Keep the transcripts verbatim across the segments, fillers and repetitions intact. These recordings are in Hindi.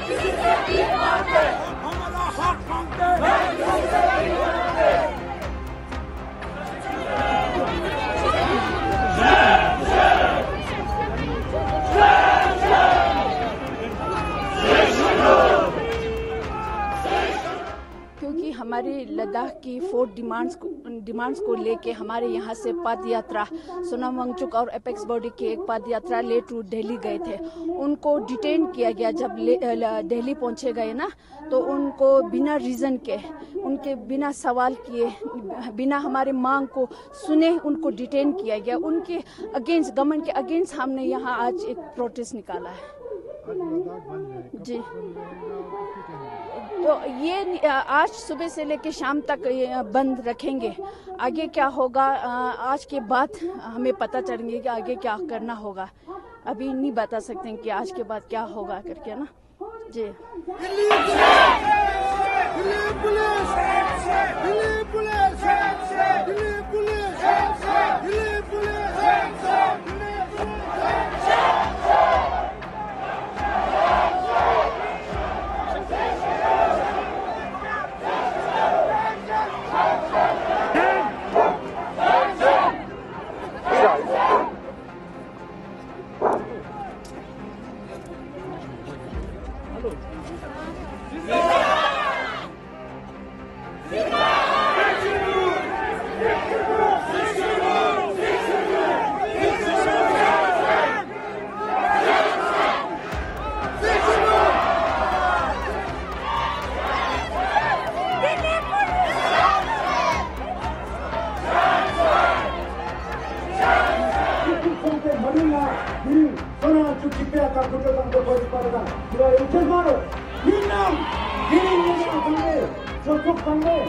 हमारा हक मांगते क्योंकि हमारी लद्दाख की फोर डिमांड्स को डिमांड्स को लेके हमारे यहाँ से पद यात्रा सोनम वांगचुक और एपेक्स बॉडी की एक पद यात्रा ले टू दिल्ली गए थे। उनको डिटेन किया गया। जब दिल्ली पहुँचे गए ना तो उनको बिना रीज़न के, उनके बिना सवाल किए, बिना हमारे मांग को सुने उनको डिटेन किया गया। उनके अगेंस्ट, गवर्नमेंट के अगेंस्ट हमने यहाँ आज एक प्रोटेस्ट निकाला है। जी, तो ये आज सुबह से लेकर शाम तक बंद रखेंगे। आगे क्या होगा आज के बाद हमें पता चलेंगे कि आगे क्या करना होगा। अभी नहीं बता सकते हैं कि आज के बाद क्या होगा करके ना। जी,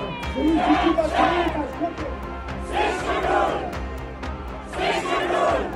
Six